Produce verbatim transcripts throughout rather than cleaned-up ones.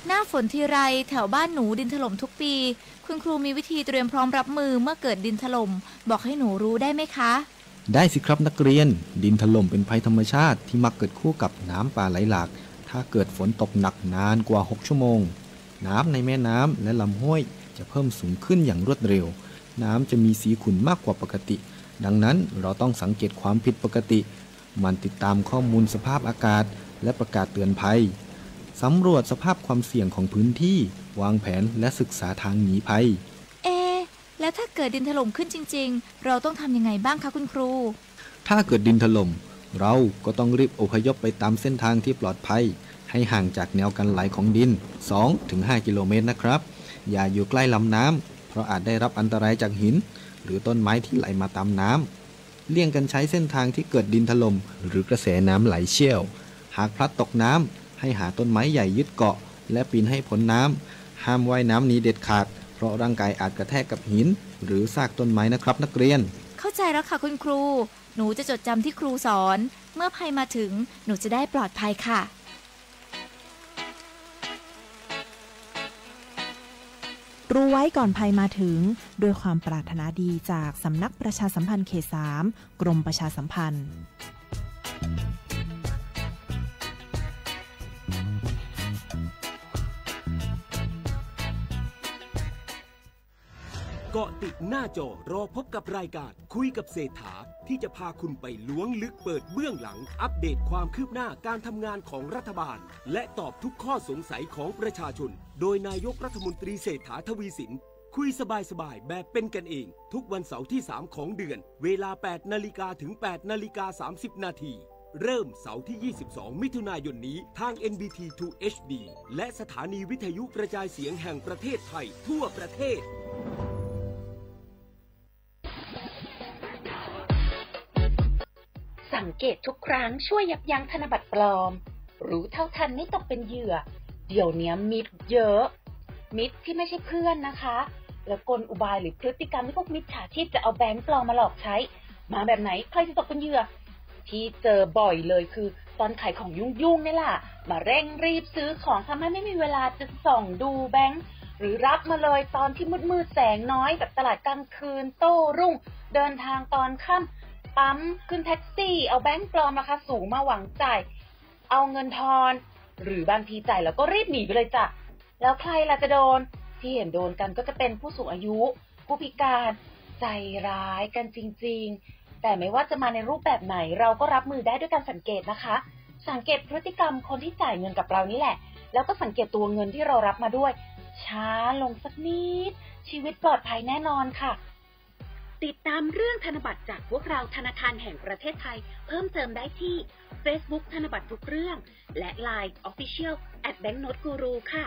หน้าฝนทีไรแถวบ้านหนูดินถล่มทุกปีคุณครูมีวิธีเตรียมพร้อมรับมือเมื่อเกิดดินถล่มบอกให้หนูรู้ได้ไหมคะได้สิครับนักเรียนดินถล่มเป็นภัยธรรมชาติที่มักเกิดคู่กับน้ำป่าไหลหลากถ้าเกิดฝนตกหนักนานกว่าหกชั่วโมงน้ำในแม่น้ำและลำห้วยจะเพิ่มสูงขึ้นอย่างรวดเร็วน้ำจะมีสีขุ่นมากกว่าปกติดังนั้นเราต้องสังเกตความผิดปกติมันติดตามข้อมูลสภาพอากาศและประกาศเตือนภัยสำรวจสภาพความเสี่ยงของพื้นที่วางแผนและศึกษาทางหนีภัยเอแล้วถ้าเกิดดินถล่มขึ้นจริงๆเราต้องทำยังไงบ้างคะคุณครูถ้าเกิดดินถล่มเราก็ต้องรีบอพยพไปตามเส้นทางที่ปลอดภัยให้ห่างจากแนวกันไหลของดิน สองถึงห้า กิโลเมตรนะครับอย่าอยู่ใกล้ลำน้ำเพราะอาจได้รับอันตรายจากหินหรือต้นไม้ที่ไหลมาตามน้ำเลี่ยงกันใช้เส้นทางที่เกิดดินถล่มหรือกระแสน้ำไหลเชี่ยวหากพลัดตกน้ำให้หาต้นไม้ใหญ่ยึดเกาะและปีนให้พ้นน้ำห้ามว่ายน้ำหนีเด็ดขาดเพราะร่างกายอาจกระแทกกับหินหรือซากต้นไม้นะครับนักเรียนเข้าใจแล้วค่ะคุณครูหนูจะจดจำที่ครูสอนเมื่อภัยมาถึงหนูจะได้ปลอดภัยค่ะรู้ไว้ก่อนภัยมาถึงด้วยความปรารถนาดีจากสำนักประชาสัมพันธ์เขตสามกรมประชาสัมพันธ์เกาะติดหน้าจอรอพบกับรายการคุยกับเศรษฐาที่จะพาคุณไปล้วงลึกเปิดเบื้องหลังอัปเดตความคืบหน้าการทำงานของรัฐบาลและตอบทุกข้อสงสัยของประชาชนโดยนายกรัฐมนตรีเศรษฐาทวีสินคุยสบายๆแบบเป็นกันเองทุกวันเสาร์ที่สามของเดือนเวลา แปดนาฬิกา ถึง แปดนาฬิกาสามสิบ นาทีเริ่มเสาร์ที่ยี่สิบสองมิถุนายนนี้ทาง เอ็น บี ที ทู เอช ดี และสถานีวิทยุกระจายเสียงแห่งประเทศไทยทั่วประเทศสังเกตทุกครั้งช่วยยับยั้งธนบัตรปลอมรู้เท่าทันไม่ตกเป็นเหยื่อเดี๋ยวนี้มิตรเยอะมิตรที่ไม่ใช่เพื่อนนะคะแล้วกลอุบายหรือพฤติกรรมที่พวกมิจฉาชีพจะเอาแบงค์ปลอมมาหลอกใช้มาแบบไหนใครจะตกเป็นเหยื่อที่เจอบ่อยเลยคือตอนขายของยุ่งๆนี่แหละมาเร่งรีบซื้อของทำให้ไม่มีเวลาจะส่องดูแบงค์หรือรับมาเลยตอนที่มืดๆแสงน้อยแบบตลาดกลางคืนโต้รุ่งเดินทางตอนค่ำปั๊มขึ้นแท็กซี่เอาแบงค์ปลอมราคาสูงมาหวังจ่ายเอาเงินทอนหรือบางทีจ่ายแล้วก็รีบหนีไปเลยจ้ะแล้วใครล่ะจะโดนที่เห็นโดนกันก็จะเป็นผู้สูงอายุผู้พิการใจร้ายกันจริงๆแต่ไม่ว่าจะมาในรูปแบบไหนเราก็รับมือได้ด้วยการสังเกตนะคะสังเกตพฤติกรรมคนที่จ่ายเงินกับเรานี่แหละแล้วก็สังเกตตัวเงินที่เรารับมาด้วยช้าลงสักนิดชีวิตปลอดภัยแน่นอนค่ะติดตามเรื่องธนบัตรจากพวกเราธนาคารแห่งประเทศไทยเพิ่มเติมได้ที่ Facebook ธนบัตรทุกเรื่องและ ไลน์ Official แอท แบงก์โนตกูรู ค่ะ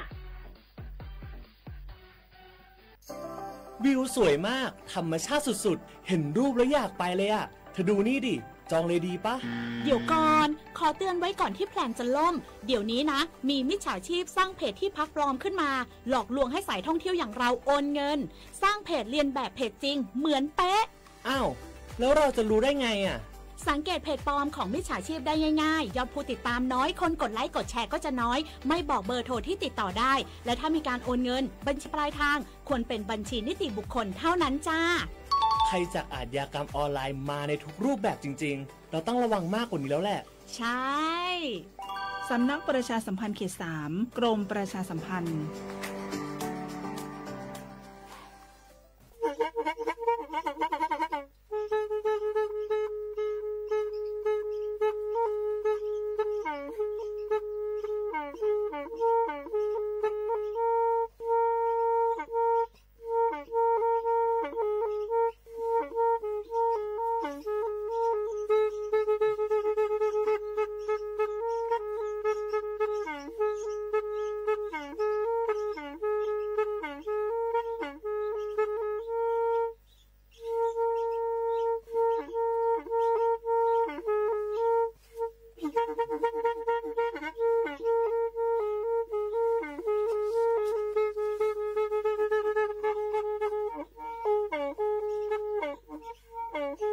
วิวสวยมากธรรมชาติสุดๆเห็นรูปแล้วอยากไปเลยอะเธอดูนี่ดิจองเลยดีปะเดี๋ยวก่อนขอเตือนไว้ก่อนที่แพลนจะล่มเดี๋ยวนี้นะมีมิจฉาชีพสร้างเพจที่พักปลอมขึ้นมาหลอกลวงให้สายท่องเที่ยวอย่างเราโอนเงินสร้างเพจเรียนแบบเพจจริงเหมือนเป๊ะอ้าวแล้วเราจะรู้ได้ไงอ่ะสังเกตเพจปลอมของมิจฉาชีพได้ง่ายๆยอดผู้ติดตามน้อยคนกดไลค์กดแชร์ก็จะน้อยไม่บอกเบอร์โทรที่ติดต่อได้และถ้ามีการโอนเงินบัญชีปลายทางควรเป็นบัญชีนิติบุคคลเท่านั้นจ้าภัยจากอาชญากรรมออนไลน์มาในทุกรูปแบบจริงๆเราต้องระวังมากกว่านี้แล้วแหละใช่สำนักประชาสัมพันธ์เขตสามกรมประชาสัมพันธ์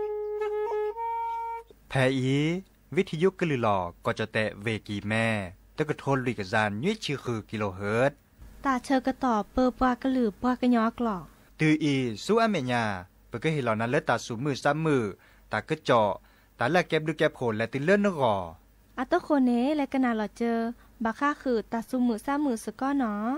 แพอีวิทยุกลือหลอกก็จะแตะเวกีแม่ตะกะโทนลุยกะจานยุ้ยชื่อคือกิโลเฮิรตซ์ตาเชอกระต่อเปอปากระหลือปากระยอกหลอกตืออีสู้อเมญาเปก็เห็นเหล่านั้นเลตาสูมือซ้ำมือตากระเจาะตาแลกแก็บดูแก็บโผลและติเลื่อนนกออัตโตโคเนและกะนาหลอเจอบาค่าคือตาซุมือซ้ำมือสก้อเนาะ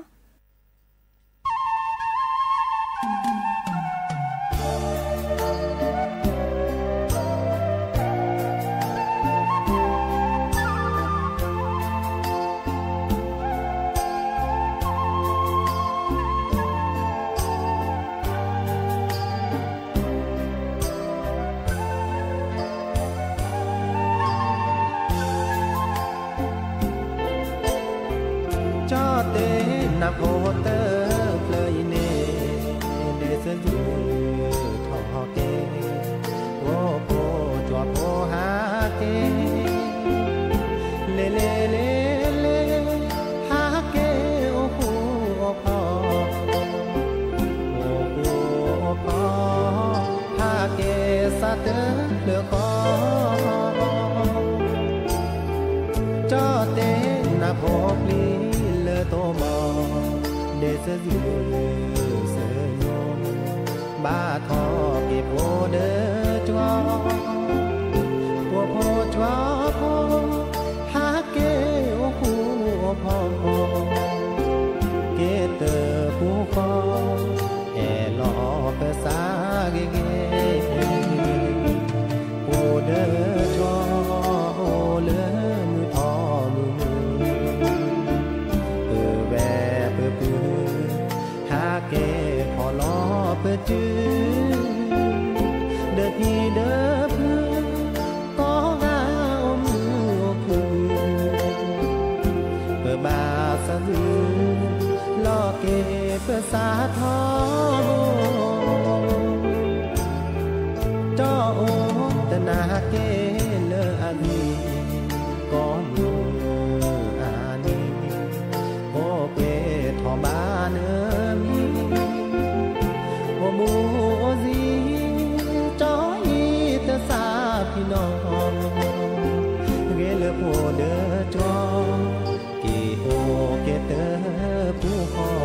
นับโหเตอร์เพลยเนเดซยูทอเกโอโปจวบโอฮาเกเลเลเลเลฮาเกโอโหโอพอโอโหโอพอฮาเกซาเตอร์เลคอจอเตนับโหปลีเลโตมอเดซยูเซโยบาทอเก็บโอเดจวปัวโพจวโพฮาเกโอคูโอพอเกเตอผู้คอแอลอเปสาเกเกโอเดจวโอเลมือทอมือเออแวเปปือฮาเกพอลอเปจือเดพีเดพือก็งาอมือคือเปบาสะลือลอเกเปสาทอจอโอตนาเกเลอานีก็มืออานีโอเปทอบาเนมีโอมูโอซีจอยเตสาพี่น้องเกเลโพเดจอเกโอเกเตผู้ฮอ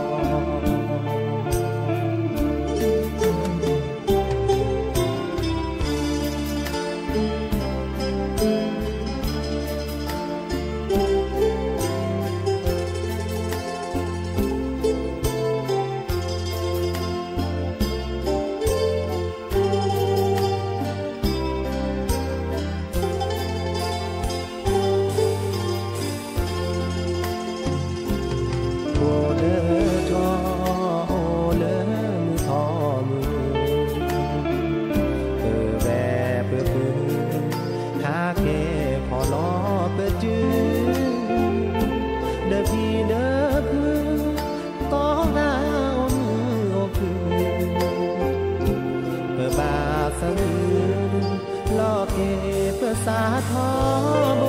สาทอโบ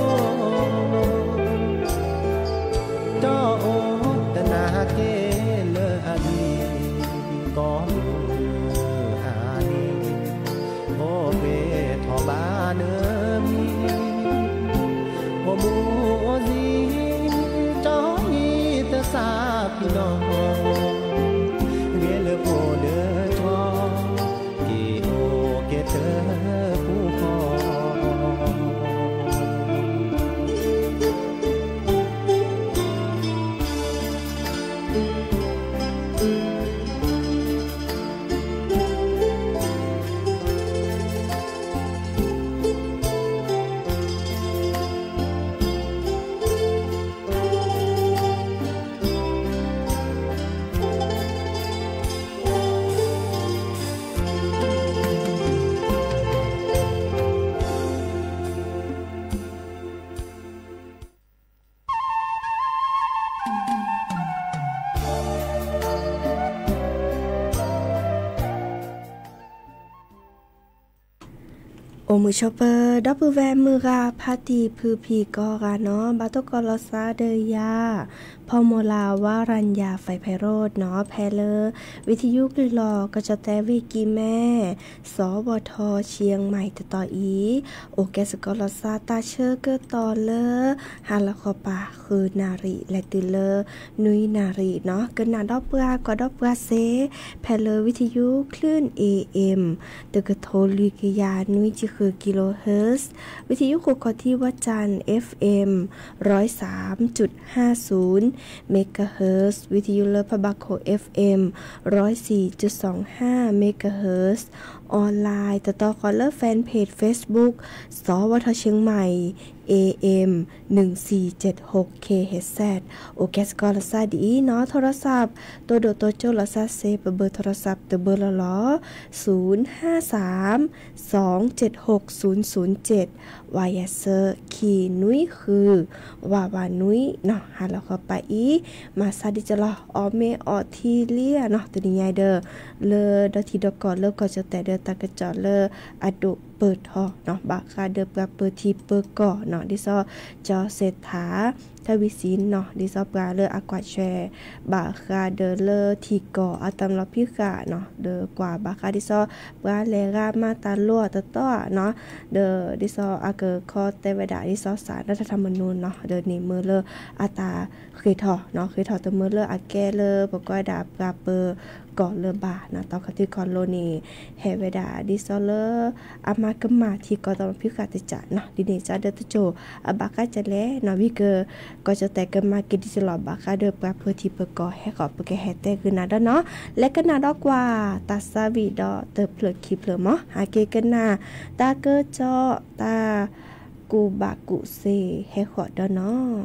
จอโอตนาเกเลอาดีก็อานีโอเปทอบาเนมีโอมูโอซีจอยเตสาพี่น้องเกเลโพเดจอเกโอเกเตผู้คอโอมือชอปเปอร์ดอปแวมือกาพาตีพือพีกอกาเนาะบาตกอลซาเดยาพอโมลาวารัญญาไฟไพโรดเนาะแพเลอวิทยุกลิลอก็จะแต่วิกีแม่สวทเชียงใหม่ตะต่ออีโอแกสกอลซาตาเชอร์เกอตอเลอฮาละคอปาคือนารีและติเลอนุยนารีเนาะกันนาดอปเปอก็ดอปเปอเซแพเลอวิทยุคลื่น เอ เอ็ม ตะกะโทลิกยานุยจิคือกิโลเฮิรตซ์วิทยุโคกที่วัดจันทร์ เอฟ เอ็ม หนึ่งศูนย์สามจุดห้าศูนย์ เมกะเฮิรตซ์วิทยุเลอพะบาโค เอฟ เอ็ม หนึ่งศูนย์สี่จุดสองห้า เมกะเฮิรตซ์ออนไลน์ต่อต่อคอลเลอร์แฟนเพจ Facebook สวทเชียงใหม่ เอ เอ็ม หนึ่งสี่เจ็ดหก เค เอช แซด โอแกสกอลซาดีเนาะโทรศัพท์ตัวโดโตโจลซาเซเบอร์โทรศัพท์ตัวเบอร์ละล้อศูนย์ ห้า สาม สอง เจ็ด หก ศูนย์ ศูนย์ เจ็ดวายเซอร์คีนุ้ยคือวาวานุ้ยเนาะหาแล้วก็ไปอีมาซาดิจลออเมออทีเลียเนาะตัวนี้ใหญ่เด้อเลอดอทีดอกอเลิกก็จะแต่เด้อตากระจอเลออะดุเปิดทอเนาะบาคาเดิบกับเปิดทีเปิดก่อเนาะดิซอจอเศรษฐาทวิสินเนาะดิซอปลาเลออากวาแชบาคาเดอเลอทีก่ออะตำรับพิกะเนาะเดอกว่าบาคาดิซอปลาเลรามาตาลัวตะต้อเนาะเดอดิซออาเกอคอเตวดาดิซอสารรัฐธรรมนูญเนาะเดอนี่มือเลออาตาเคยถอเนาะเคยถอตะมือเลออาแกเลอปก้อยดาปลาเปอก่อเลอบานะตอกที่คอนโลนีเฮเวดาดิซอเลออามากมาที่กอตอนพิกาตจะเนาะดิเนจาเดตโจอบากาจะแลเนาะวิเกอก็จะแต่กันมากิดิสลอบากาเดปลาเพื่อที่เปก่อให้ขอเปกแฮแต่คือนาดเนาะและก็นาดอกว่าตาซาวิดอเตเปลือกคีเปลือมอหาเกกันนาตาเกอจอตากูบากุเซให้ขอดเนาะ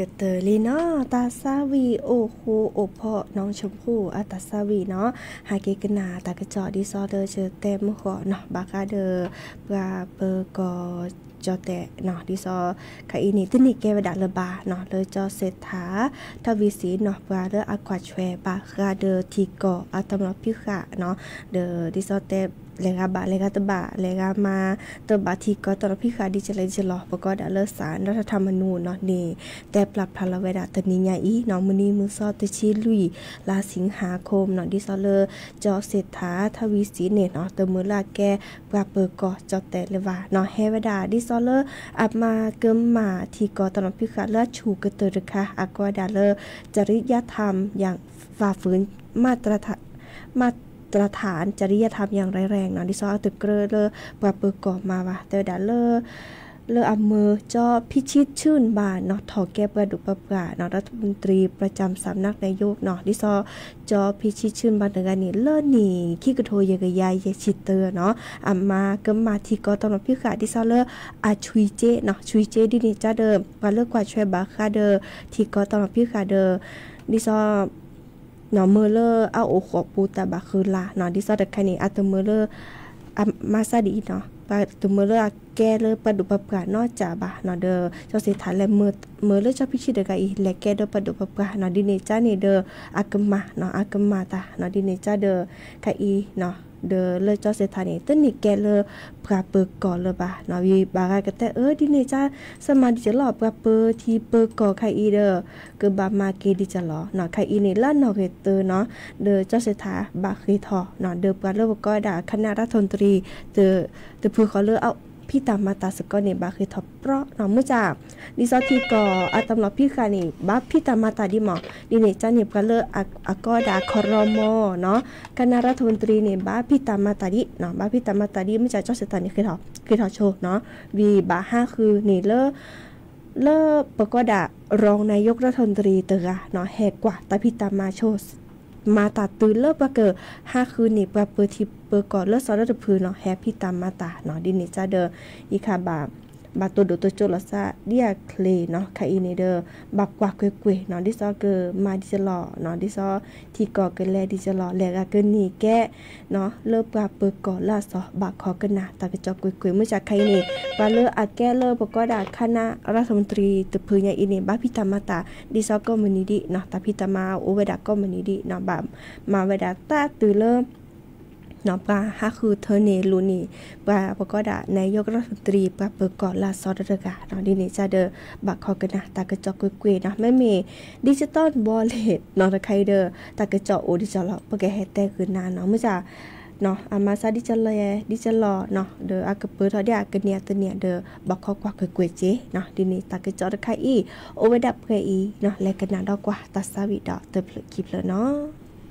กิดเตอลีเนาะตาซาวีโอโคโอพ่อน้องชมพู่อาตาซาวีเนาะหาเกกนาตากระจอดีซอเดอเจอเต็มขอเนาะบากาเดอปลาเปอร์กอจอแต่เนาะดิซอค่ะอีนี่ตึนี่แกวดาเลบาเนาะเลยจอเศรษฐาทวีศรีเนาะปลาเลออากวาดแชบาคาเดอทีกออาตมรพิขะเนาะเดอดิซอเตเลกาบะเลกาตบะเลกามาตบะทีกอตรพิขะดิจเลจลอประกอบดาเลสารรัฐธรรมนูญเนาะนี่แต่ปรับพลเวดาตนิญาอีเนาะมื้อนี้มื้อซอตชิลุยลาสิงหาคมเนาะดิซอเลจอเศรษฐาทวีศรีเนี่ยเนาะเตมื้อลาแกปลาเปอร์กอจอแต่เลว่าเนาะเฮวดาดิซอเลอับมาเกิมมาทีกอตรพิขะเลชูกะเตอค่ะอากวาดาเลจริยธรรมอย่างฝ่าฝืนมาตรฐานมาตรฐานจริยธรรมอย่างร้ายแรงเนาะดิซอเอาตึกเกลอเลอปลาเปอร์กอมาว่ะแต่ดาเลอเลออำเมอจอพิชิตชื่นบานเนาะถอแก้ประดุประกาศเนาะรัฐมนตรีประจำสำนักนายกเนาะดิซอจอพิชิตชื่นบานในการนี้เลิศนี่ขี้กระโทยกะยายเยชิเตอร์เนาะอำมาเกิมมาที่กอตอนพิขาดิซอเลออาชุยเจเนาะชุยเจดินี่จ้าเดิมปลาเลิกกว่าช่วยบาคาเดอที่กอตอนพิขาเดอดิซอเนาะเมอเลอร์เอาโอขอปูตาบาคือละเนาะดิซอดคันนี้อัตเมอเลอร์มาซาดีเนาะปาตุเมอเลอร์แกเลอปดุปปกานอจาบาเนาะเดอเจ้าเสถาและเมอเมอเลอร์เจ้าพิชิตกะอีและแกเดอปดุปปกาเนาะดิเนจ้านี่เดออากมาเนาะอากมาตาเนาะดิเนจ้าเดอกะอีเนาะเดอเลอเจ้าเสถานี่ตึ้นนี่แกเลอปราเปกอเลบาเนาะวีบากะแต่เออดิเนจ้าสมาดิจะหลอปราเปทีเปกอคาอีเดอคือบามาเกดิจะหลอเนาะคาอีนี่ละเนาะเกเตอเนาะเดอเจ้าเสถาบาคีทอเนาะเดอปราเลอก็ด่าคณะรัฐมนตรีเดอเดอพือเขาเลอเอาพี่ตามมาตาสกอนี่บาคือทอปเพราะเนาะเมื่อจากดิซอทีกออาตำรวจพี่คานี่บาพี่ตามมาตาดิหมอดิเนจันนี่ก็เลออากอดาคอรมอเนาะคณะรัฐมนตรีนี่บาพี่ตามมาตาดิเนาะบาพี่ตามมาตาดิเมื่อจากเจ้าเสถานี่คือทอคือทอโชเนาะวีบาห้าคือนี่เลอเลอประกอดารองนายกรัฐมนตรีเตอเนาะแหกกว่าตาพี่ตามมาโชมาตาตื่นเลิกปะเกอห้าคืนนี่ปะเปิดที่เปิดก่อนเลิกซอดจะพื้นเนาะแฮปปี้ตามมาตาเนาะดินนี่จ้าเดออีคาบาบาตัวดูตัวโจลซาเดียเคลเนาะคาอินเดอบักกว่าเกเกเนาะดิซอเกอมาดิจะหล่อเนาะดิซอที่ก่อเกแลดิจะหล่อแลกะเกนี่แกเนาะเลิกปะเปิดก่อนล่าซอบักขอกันนะตากระจอกเกเกเมื่อจากใครนี่ปาเลิกอัดแก้เลิกปก็ด่าคณะรัฐมนตรีตะพื้นยาอินเนบาพิตามาตาดิซอก็มันนี่ดิเนาะตาพิตามาโอเวดาก็มันนี่ดิเนาะบามาเวดาตาตื่นเริ่มเนาะปลาฮะคือเธอเนลูนี่ปลาประกอบนายกรัฐมนตรีปลาเปิดก่อนลาซอดเดกาเนาะดินี่จะเดอบักคอกันนะตากระจอกกุยกุยเนาะไม่มีดิจิตอลวอลเล็ตเนาะตะไคเดอตากระจอกโอดิจิตอลปะแกแฮตแต่คืนนานเนาะเมื่อจะเนาะอามาซาดิจิตอลดิจิตอลเนาะเดออากระเปิดเฮาเดียกะเนียตะเนียเดอบักคอกว่ากุยกุยเจเนาะดินี่ตากระจอกตะไคอีโอเวดับเกอีเนาะและกันนาดอกว่าตาซาวิดอเตอเพลกิบเลยเนาะ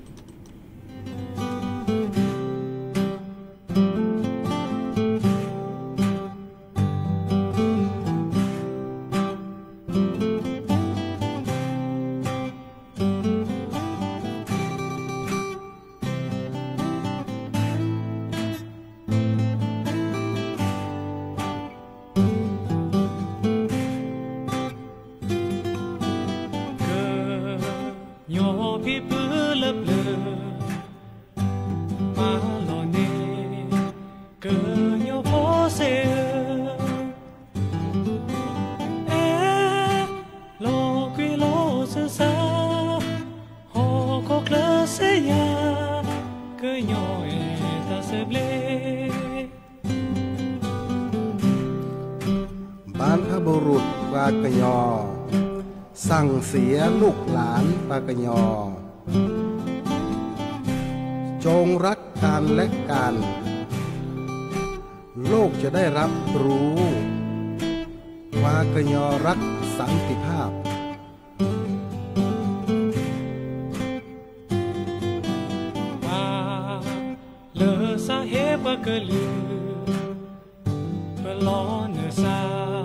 ปากยอสั่งเสียลูกหลานปากยอจงรักกันและกันโลกจะได้รับรู้ปากยอรักสันติภาพมาเลอสาเหตุปากลือเพื่อล้อเนื้อซา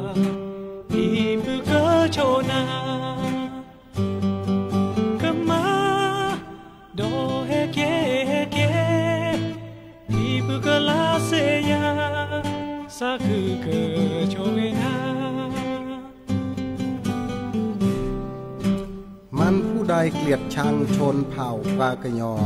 โชนากะมาโดเฮเกเฮเกอีบุกลาเซยาสาคือเกโชเวนาลียดชังชนเผ่าปากะยอ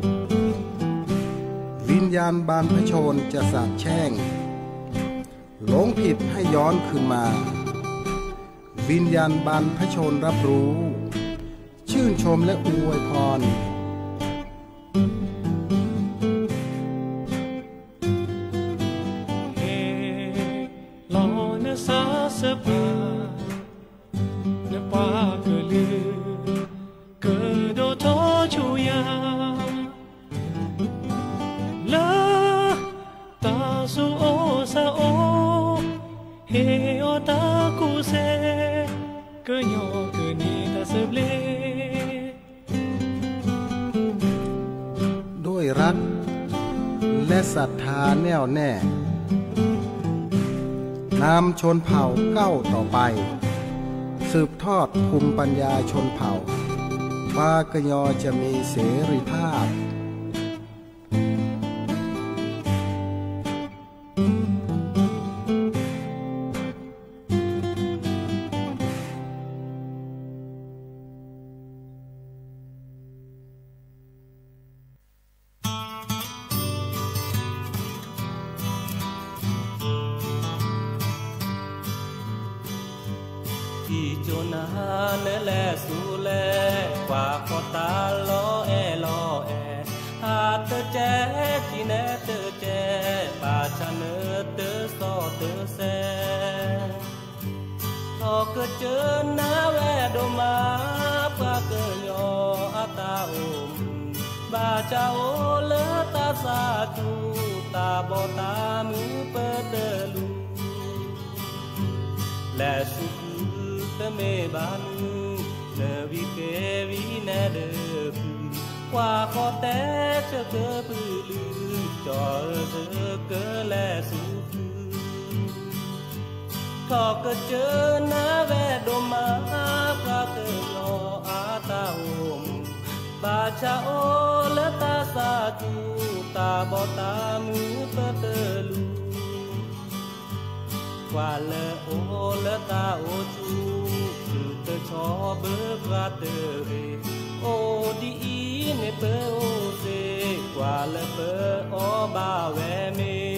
วิญญาณบานพระชนจะสาบแช่งหลงผิดให้ย้อนคืนมาวิญญาณบานพระชนรับรู้ชื่นชมและอวยพรด้วยรักและศรัทธาแน่วแน่นำชนเผ่าก้าวต่อไปสืบทอดภูมิปัญญาชนเผ่าปากะยอจะมีเสรีภาพโจนาเนแลสูแลกว่าขอตาลอแอลอแอหาเตแจจีแนเตแจปาชะเนเตซอเตแซทอเกเจนาแวโดมาปาเกยออาตาอมบาจาโอเลตาสาจูตาบอตามือเปเตลูและสุเตเมบันเนวิเกวิเนเดพืกว่าขอแต่เจอเกปือลือจอเจอเกแลสุฟืทอเกเจอนาแวโดมาพระเกยออาตาโอมบาชาโอและตาสาจูตาบอตามือเปเตลูกว่าเลโอและตาโอจูเตชอเบกราเตเรโอดีอีเนเปโอเซกว่าเลเปอบาแวเม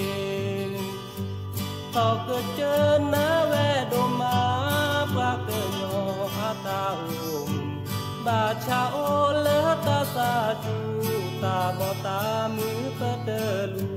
ตอเกเจนาแวโดมาปากเกยออาตาโอมบาชาโอเลตาสาจูตาบอตามือเปเตลู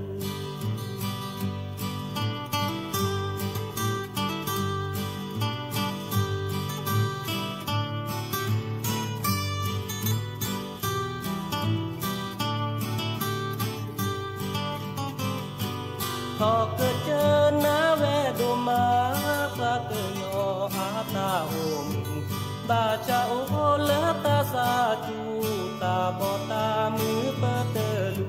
ทอเกเจนาแวโดมาปากเกยออาตาโอมบาชาโอเลตาสาจูตาบอตามือเปเตลู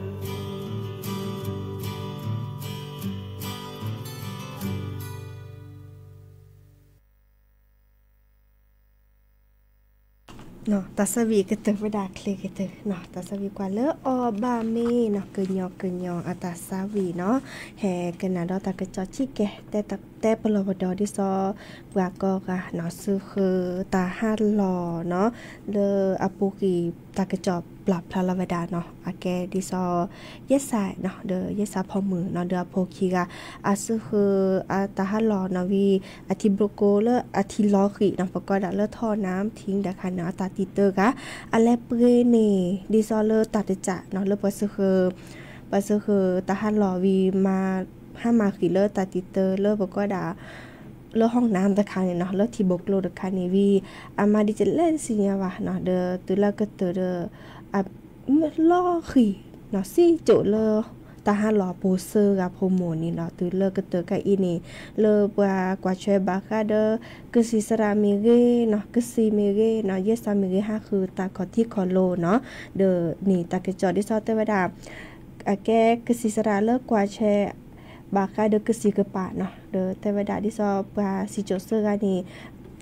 เนาะตาสวีก็เตอไปดาเคลก็เตอเนาะตาสวีกว่าเลออบาเมเนาะเกินยอเกินยออาตาสวีเนาะแฮกันนะดอตากะจอชิแกแต่ตะแต่ปลอดอดิซอว่าก็กะเนาะซื้อคือตาฮัดลอเนาะเลออปุกีตากะจอปรับพลาลาวดาเนาะอาแกดิซอเยสายเนาะเดอเยสาพอมือเนาะเดอโพคีกะอาซื้อคืออาตาฮัดลอเนาะวีอาทิบรโกเลออาทิลอขีเนาะปกอดะเลอท่อน้ำทิ้งดะค่ะเนาะตาติเตอร์กะอะแลเปเรเนดิซอเลอตัดจะเนาะเลอปะซื้อคือปะซื้อคือตาฮัดลอวีมาห้ามาขีเลอตาติเตอร์เลอปกอดะเลอห้องน้ำตะคาเนี่ยเนาะเลอที่บกโลตะคานี่วีอามาดิจะเล่นสิเนี่ยว่ะเนาะเดอตุลาก็เตอเดออ่ะล่อขี่เนาะซี่โจเลอตาฮาลอโปเซอร์กับโฮโมนี่เนาะตุเลอก็เตอกะอีนี่เลอปากว่าช่วยบาคาเดอกึซิสรามิเกเนาะกึซิมิเกเนาะเยสามิเกฮะคือตาคอที่คอโลเนาะเดอนี่ตากะจอดิซอเตวดาอะแกกึซิสราเลอกว่าแชบาคาเดกึซิกะปะเนาะเดอเตวดาดิซอปาซิโจเซอร์กานี่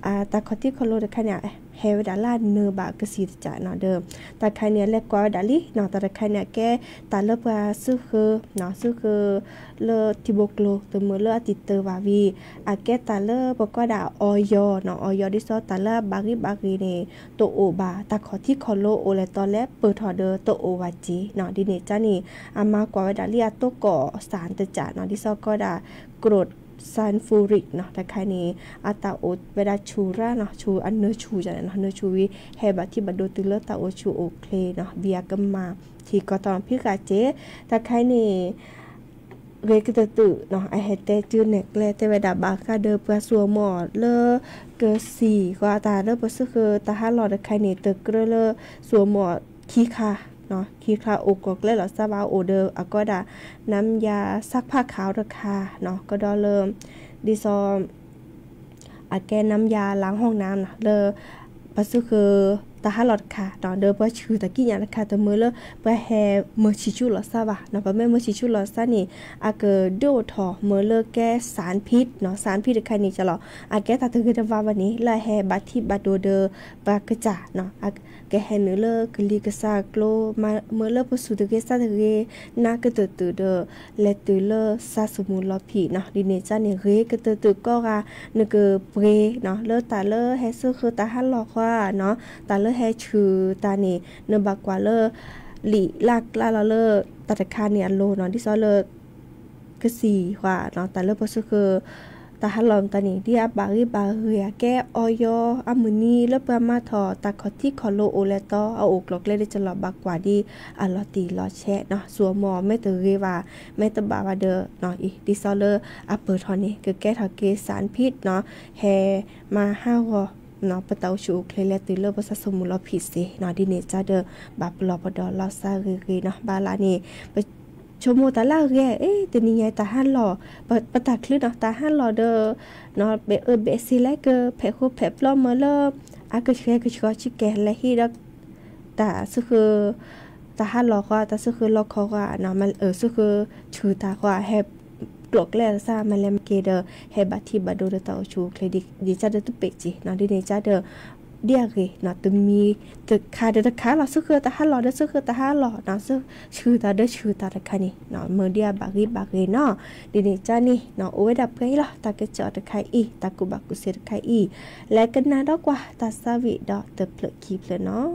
อ่าตาคอที่คอโลตะคะเนี่ยเฮวดาลาเนบากสีจะเนาะเดิมตาใครเนี่ยเล็กกว่าดาลิเนาะตาใครเนี่ยแกตาเลิกว่าซื้อคือเนาะซื้อคือเลติโบโกลตัวมือเลติเตอร์วาวีอาแกตาเลบก็ดาออยเนาะออยดิซอตาเลบาริบาริเนโตโอบาตาขอที่คอโลโอเลตอนแรกเปิดถอเดอโตโอวาจีเนาะดิเนจานี่อามากว่าดาลิอาโตก่อสารตะจาเนาะดิซอก็ดากรดซันฟูริกเนาะแต่ใครนี้อาตาโอเวลาชูราเนาะชูอันเนื้อชูจังเนาะเนื้อชูวิเฮบะที่บัดโดติเลตาโอชูโอเคเนาะเบียกัมมาที่ก็ตอนพี่กาเจแต่ใครนี้เรกตตุเนาะไอเฮเตจูเนกเลเตเวดาบากาเดอเปสัวหมอเลเกสีก็ตาเลปซึคือตาฮาลอดใครนี้เตกเลสัวหมอขี้คาเนาะคีคลาโอกกเลยหรอซาบาโอเดอร์อะก็ดาน้ำยาซักผ้าขาวราคาเนาะก็ดอเริ่มดิซอมอะแกน้ำยาล้างห้องน้ำนะเลอปัสคือตาฮาลอดค่ะเนาะเดอเปชื่อตะกี้อย่างราคาตะมือเลอไปแฮเมอชิชูหรอซาบะเนาะปะแม่เมอชิชูหรอซานี่อะเกโดทอเมอเลอแกสารพิษเนาะสารพิษใครนี่จะหรออะแกตาถึงจะว่าวันนี้ละแฮบัตที่บัดโดเดอปากกะเนาะแกเห็นเลอกลีกษากโลมาเมื่อเลปสุดเกษตรเกนักตตุเดเลตุเลซาสมุลพีเนาะดิเนจานี่เรกตตุก็กานกเปรเนาะเลตาเลเฮซุคือตาฮัลลอกว่าเนาะตาเลเฮชือตานี่เนบักว่าเลหลีลักลาเลตาตะคาเนี่ยโลเนาะที่ซอเลกสีว่าเนาะตาเลปสุคือตาฮัลลอมตานี่ที่อาบาริบาเรียแกออยอามุนีเลปมาทอตาคอที่คอโลโอเลตอเอาอกหลอกเลได้จะหลอบบักกว่าดีอัลลอตีลอแชะเนาะสัวหมอไม่ตะเรว่าไม่ตะบาวาเดอเนาะอีดิซอเลอะเปิดทอนี่คือแกทอเกสารพิษเนาะแฮมาห้าวอเนาะปะเตาชูเคลเลติเลบะซะสมุลอผิดสิเนาะดิเนจาเดอบาปลอปดอลอซาเรเนาะบาลานี่ชมโมตาลาเรเอ๊ะตัวนี้ไงตาฮันหล่อปะปะตาคลึเนาะตาฮันหล่อเดอเนาะเบเอเบซิเลเกเพโคเพปลอมเมเลอากะเชกะชอชิแกและฮีดักตาซึคือตาฮันหล่อก็ตาซึคือลอกเขาก็เนาะมันเออซึคือชื่อตาก็แฮบกลอกแลซามันแลมเกเดเฮบัติบาโดเดตาชูเครดิดิจาเดตุเปจิเนาะดิเนจาเดเดียกเนาะตมีตึกคาเดตคาเราซึคือตาฮัลลอเดซึคือตาฮัลลอเนาะซึชื่อตาเดชื่อตาตะคานี่เนาะเมเดียบาริบาริเนาะดิเนจานี่เนาะโอเวดับไกล่ะตากะจอตะไคอีตากุบักกุเซตะไคอีและกันนาดอกว่าตาซาวิดอเตเปลคีเพลเนาะ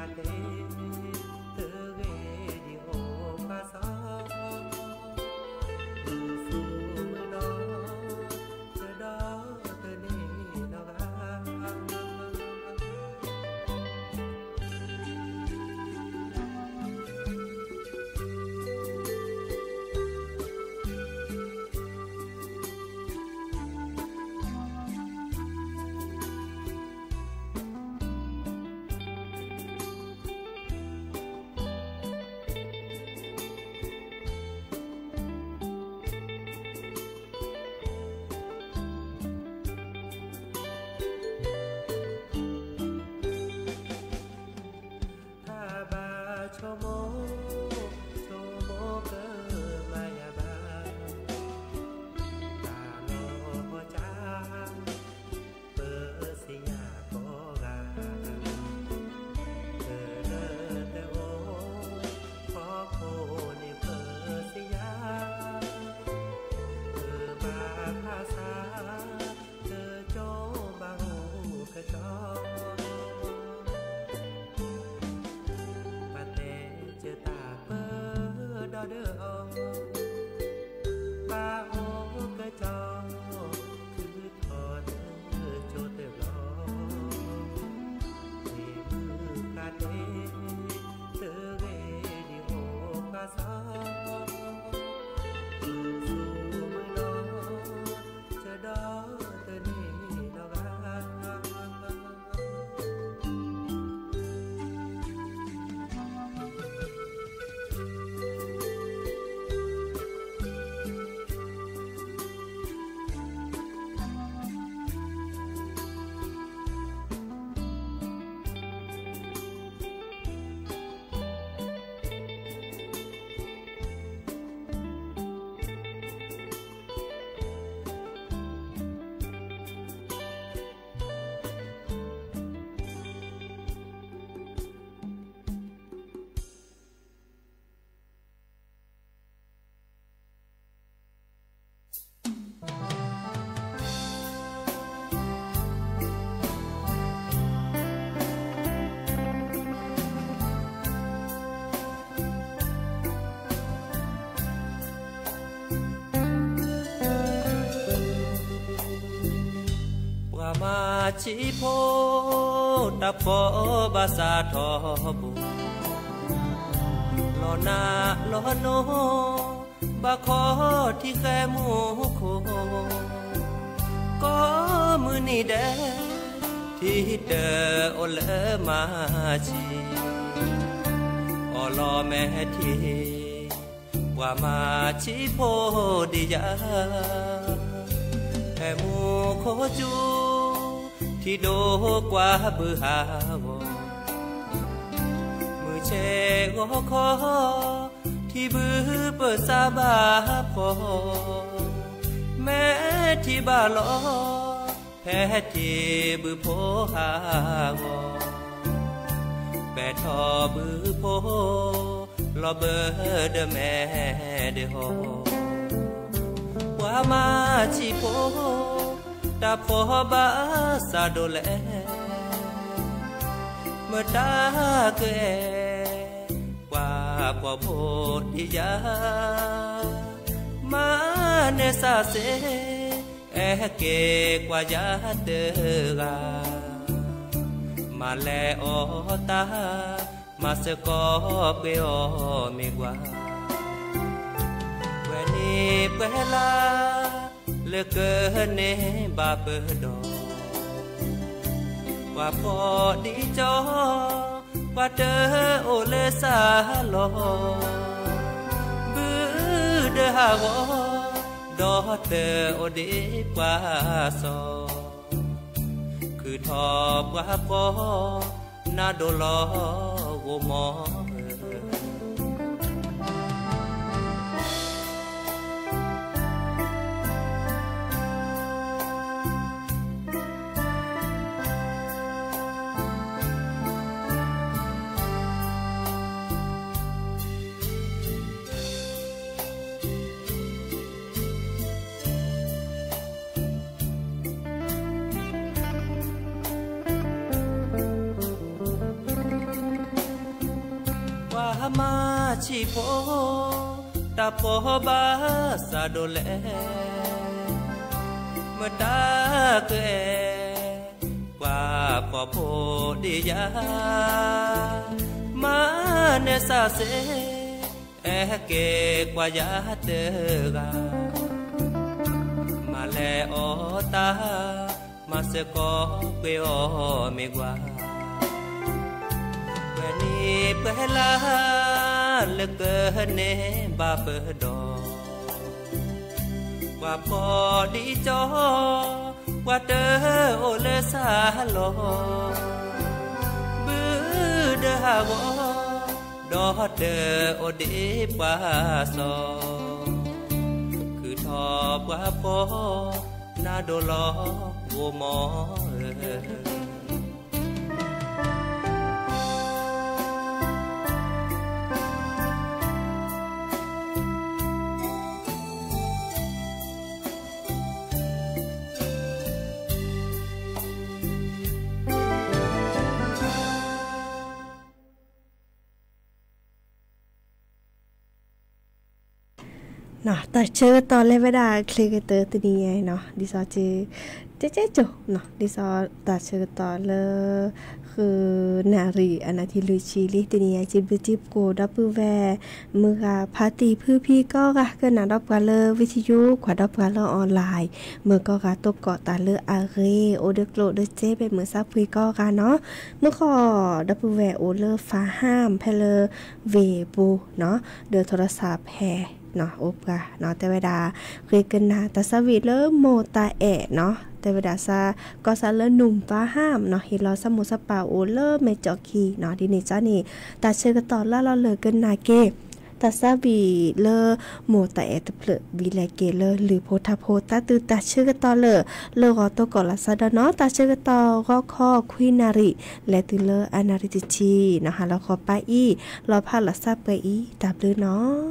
ชิโพตะโพบาสาทอบุลอนาลอโนบาขอที่แค่มูโคก็มือนี่แดที่เดอโอเลมาชีอลอแม่ทีว่ามาชิโพดิยาแค่มูโคจูที่โดกว่าเบื่อหาวมือเชกขอที่บือเปิดซาบาพอแม้ที่บาลอแพ้ที่บือโพหาวแปดทอบือโพลอเบอเดแม่เดโฮว่ามาชิโพตาพอบาสาโดเลเมื่อตาเกกว่าพอโพธิยามาเนซาเซเอเกกว่ายาเดกามาแลอตามาสกอเปอเมกว่าเวนีเปลาเลือกเกินเนบาเปิดดอกว่าพอดีจอว่าเดอโอเลสาลอบือเดอฮาวดอเตอโอดีกว่าซอคือทอบว่าพอนาโดลอโวมอมาชิโพตาโปบาซาโดเลเมื่อตาเกกว่าปอโพดิยามาเนซาเซเอเกกว่ายาเตกามาแลออตามาเสกอเปอเมกว่าเวนีเปลาเลเกเนบาเปดอว่าพอดีจอว่าเตอโอเลซาโลบือเดฮาวอดอเดอโอเดปาซอคือทอบว่าพอนาโดลอโวมอเนาะแต่เชื่อตอนเล่นไม่ได้คลิกเตอร์ตัวนี้ไงเนาะดิซอจีเจ๊เจ๊จุเนาะดิซอแต่เชื่อตอนเลยคือนารีอันนั้นที่ลุยชีลิตัวนี้จิบจิบโกดับเบิลแวร์มือกับพาร์ตี้พื้นพี่ก็กะก็นาดับกันเลยวิทยุขวาดับกันเลยออนไลน์มือก็กะตบเกาะตาเลยอาเรโอเดโกลเดเจเป็นมือซับพี่ก็กะเนาะเมื่อขอดับเบิลแวร์โอเลฟ้าห้ามเพลเวบูเนาะเดือโทรศัพท์แพเนาะอบกะเนาะแต่เวลาคุยกันนะแต่สวีเลโมตาแอเนาะแต่เวลาซาก็ซาเลหนุ่มฟ้าห้ามเนาะเฮลอสมุสปาโอเลเมจอคีเนาะดินี่จ้านี่ตาเชื่อกันต่อแล้วเราเลยกันนาเกตาซาบีเลโมตาแอตเพลบีแลเกเลหรือโพธาโพตาตือตาเชื่อกันต่อเลเลกอตกอลาซาดเนาะตาเชื่อกันต่อก็ข้อคุยนาริและตือเลอานาริติชีนะคะแล้วขอไปอีรอพาละซาไปอีตาบลือเนาะ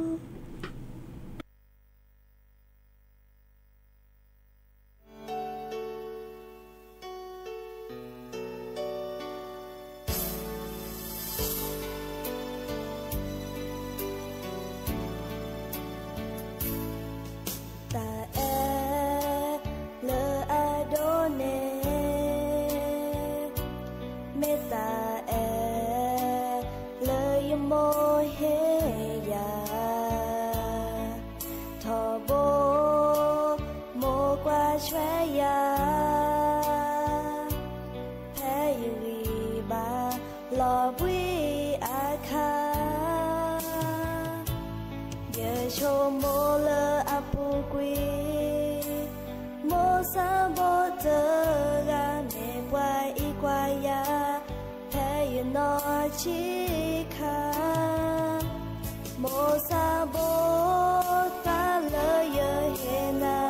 ชิคาโมซาโบตาเลยเยเฮนา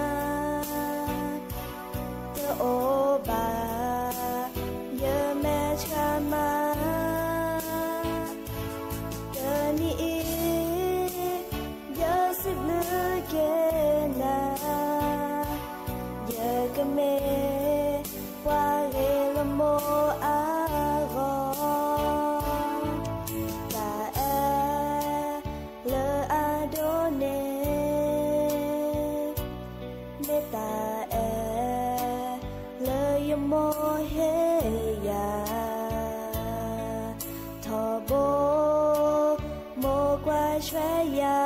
เตโอบาเยแมชามาเดนีเยสิบลือเกนาเยกเมวาเรลโมอาโมเฮยาทอโบโมกว่าช่วยยา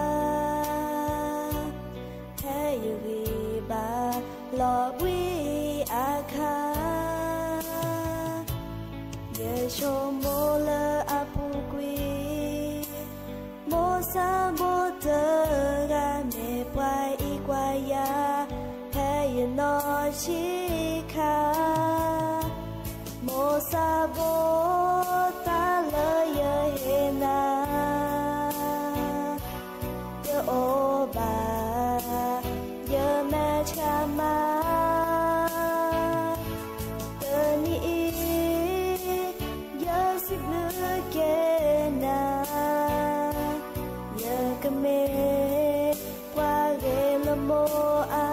แพ้ยูรีบาหลอกวิอาคาเยโชโมเลอาปูกุยโมซาโบเตอกาเมปวายอีกว่ายาแพ้ยนอชิคาโมซาโบตาเลยเยเฮนาเยโอบาเยแมชามาเตนีเยสิบลือเกนาเยกเมกว่าเรลโมอา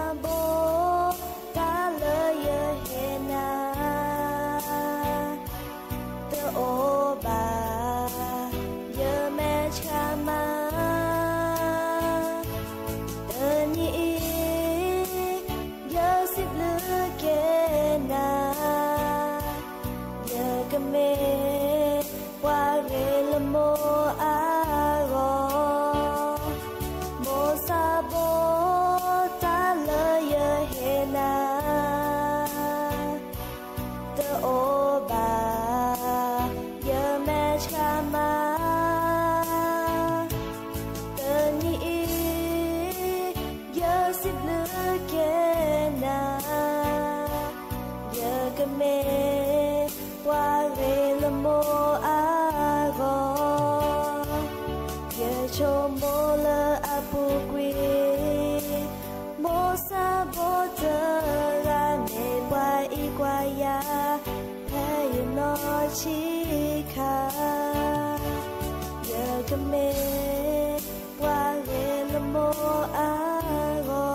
โบตาเลยเยเฮนาเตโอบาเยแม่ชามาเตนี่เยสิบลือเกนาเยกเมวาเรลโมอารอโมซาโบตาเลยเยเฮนาเตโอบาเยแม่ชามาเตนี่เยสิบลือเกนาเยกเมวาเรลโมอารอเยโชโมเลอาปูกวีโมซาโบเตราเนวาอีกวายาแพ้ยนอชิคาเยกเมวาเรลโมอารอ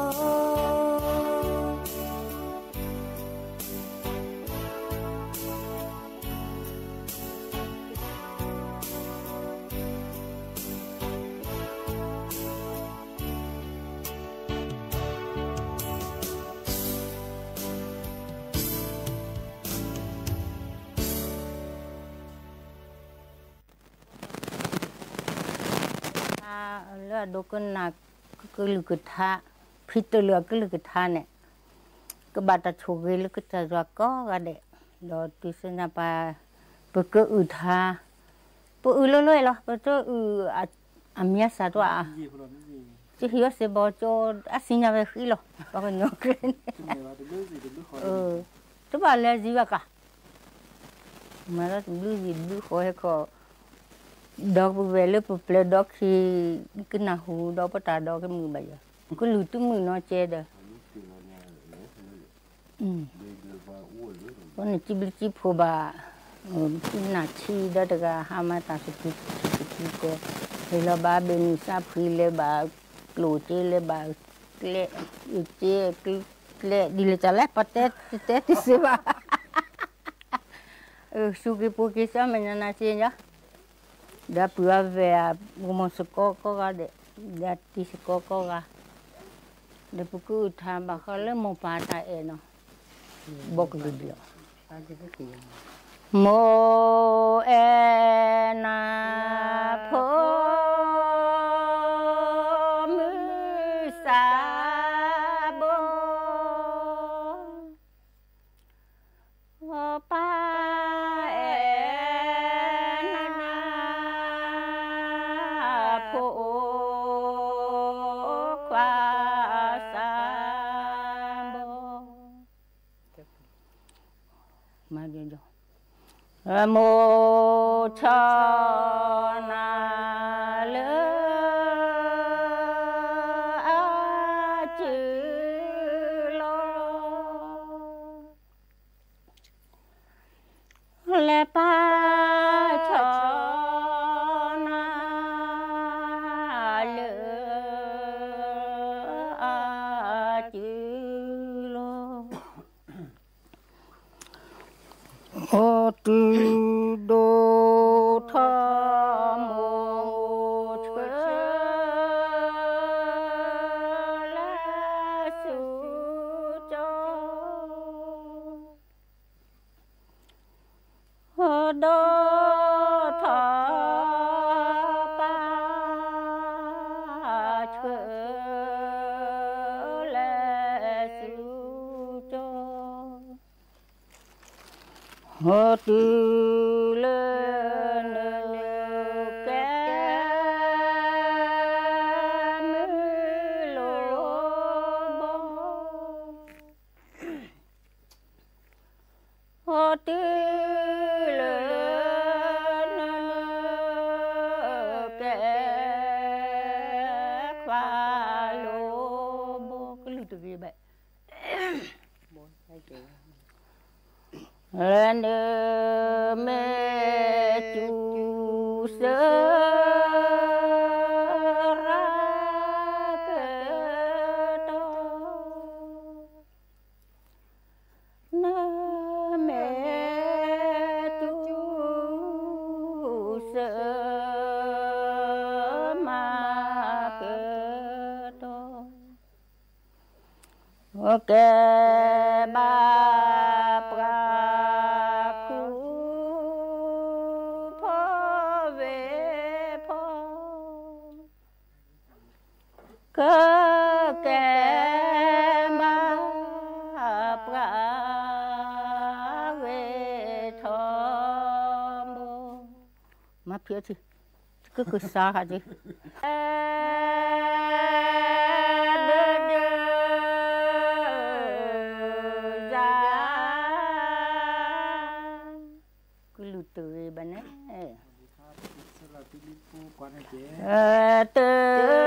เลือดดูกันหนักก็ลึกท่าพิจเลือก็ลึกท่าเนี่ยก็บาดตาโชกลึกท่ารักก็กันเด็ดดอติสนาปาเปิดก็อืดท่าเปิดอืดเรื่อยๆหรอเปิดก็อืดอามีสาตัวจะหิวเสียบ่จอาสิญญาไปขี้หรอก็กันยกเลยเออตัวบ้านเลยจีบกะมาแล้วดูจีดูขอให้เขาดอกเวลปุ๊บเลยดอกที่กินหน้าหูดอกปตาดอกก็มือใบอ่ะก็ลุตุ้มมือน้อยเจเด้ออืมวันนี้จิบจิบหัวบ่ากินหน้าชีเด้อตะกะหามาตาสุดสุดสุดก็เฮลบาเบนิซาฟิเลบากลูเจเลบาเลอุเจเลดิเลจัลเลปเตตเตตสิบาเออสุกิปุกิซามันน่าเชียda pua vea como sokoko ga de da ti sokoko ga de puku thamba khale mo pata e no bok video mo e na pho mu sa bo paโมชนาเลอาจิโลเลปาชนาเลอาจิโลโอตุโดทโมเชลาสุโจโดทปาเชลาสุโจโอตุเลนเกมโลบโอตุเลนเกควาโลบก็ลุตุกีแบบand me tu sera keto แกบาปราคูพ่อเวพ่อก็แกบาปราเวทอมมาเพียสิก็คือสาหัสสิเออเตอ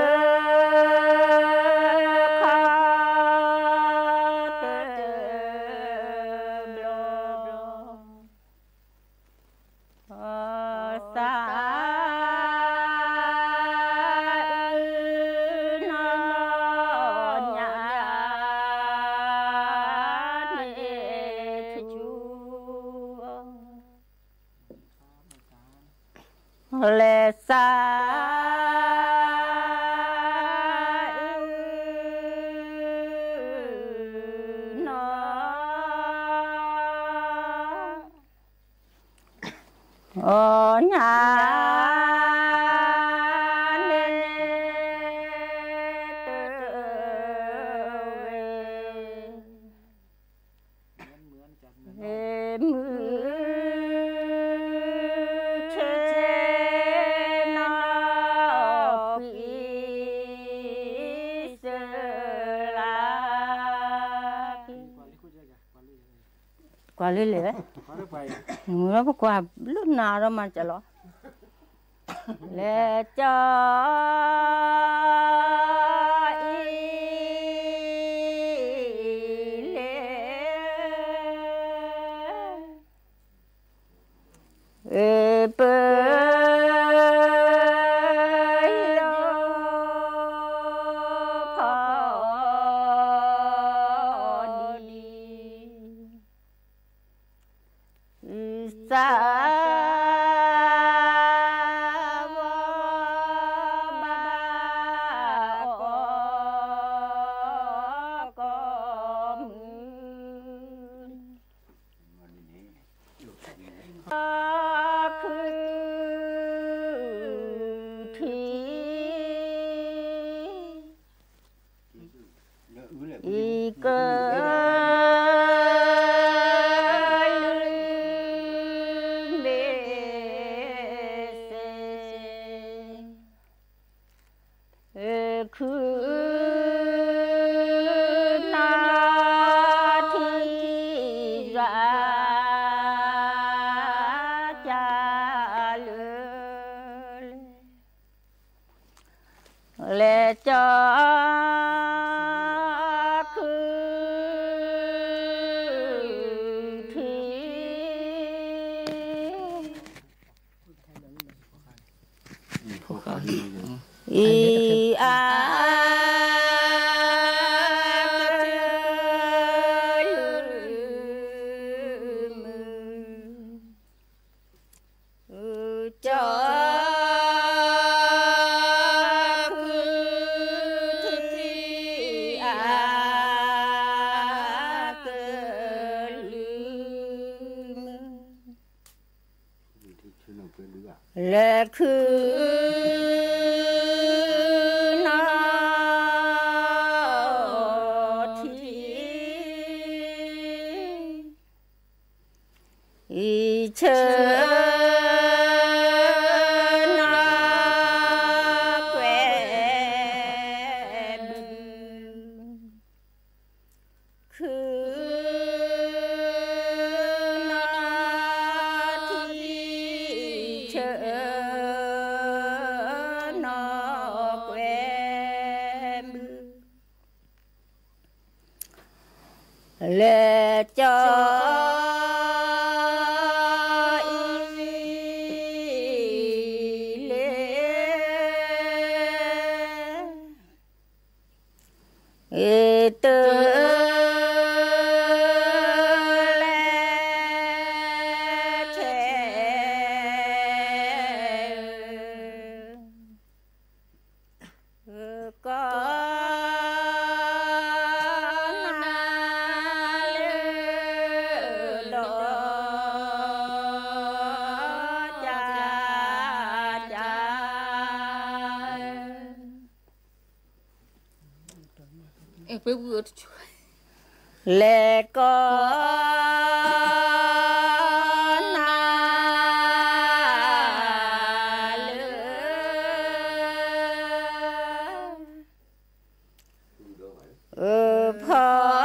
คาเตอบลอบลอสาอนอนยาเนทจูเลสาโอ้ยาเนเตเวเฮมือเชนาปีเสลากว่าเลยเลยหนูแล้วกว่ารุ่นนาเรามันจะหรอและจออีเลเอเปโลพอดีสาวบาโอกอมือคือทีอีเกคือนาทีราจาเลยและจอคือทีอีอาจอคือทีอาเกิดลืมและคืออีเชนาแกวบืคือนาทีเชนาแกวบืและจอเอเตเลเชก็นาเอเปเวอร์และก็นาเออพอ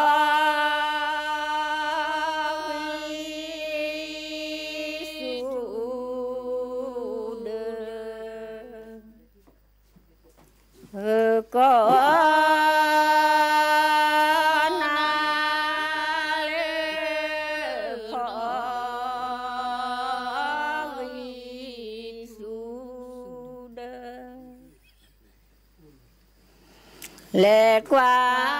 ก็นาเลพอวิสุเดและกว่า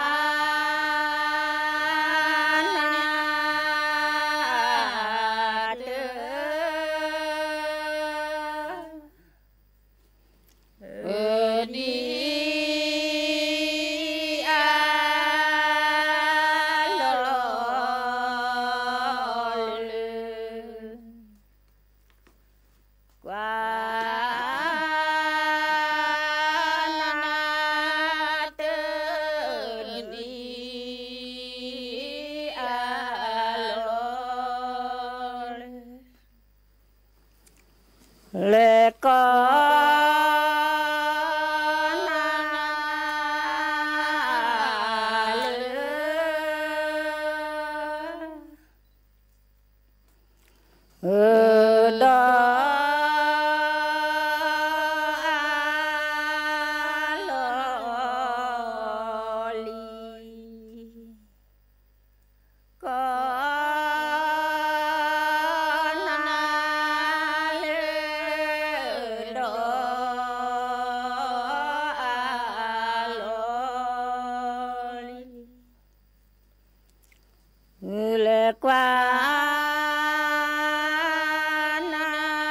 และก็นาเออดอกว่านา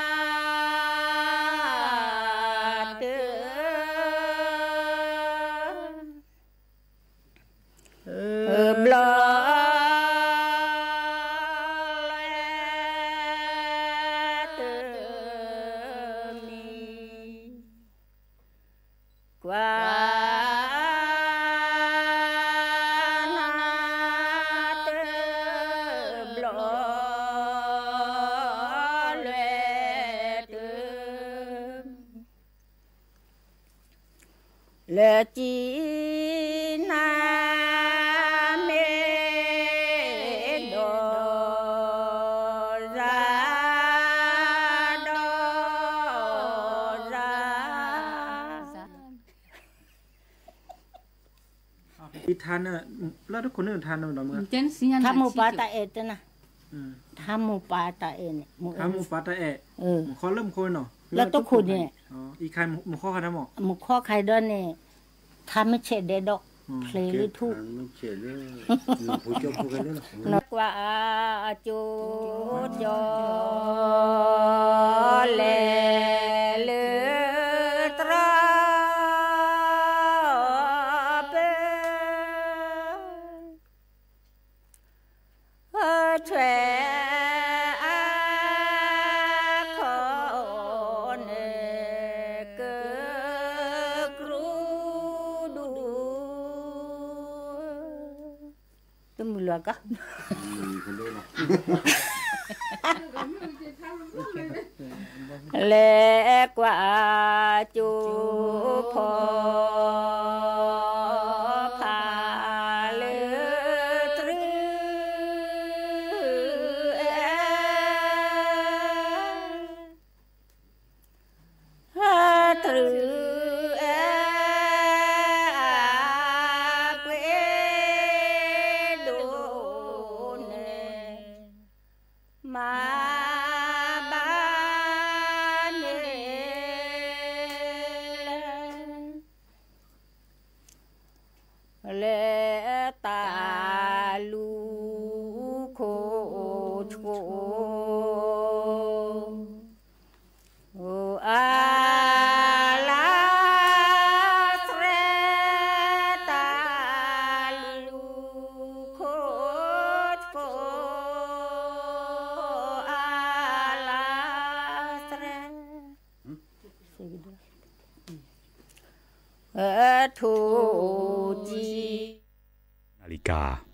เตเออบลเตมีกว่าและจีนาเมโดราโดราอีทานเนอะแล้วทุกคนเนอะทานเนอะเมื่อทำหมูปลาตาเอตนะทำหมูปลาตาเอเนี่ยทำหมูปลาตาเอเออขอเริ่มคนเนาะแล้วต้องคุณเนี่ยอ๋ออีใครหมูข้อใครทำหมอหมูข้อใครด้วยเนี่ยทำไม่เฉดเด็ดดอกเพลย์หรือทุกนักว่าจูจอเลเลตราเปเออแฉมือก็เล็กกว่าจูพอพาเลือตรึเอตรึมาบ้านเลตาลูโคโชโออาลาเสรตาลูโคโชเออทูจีนาฬิกา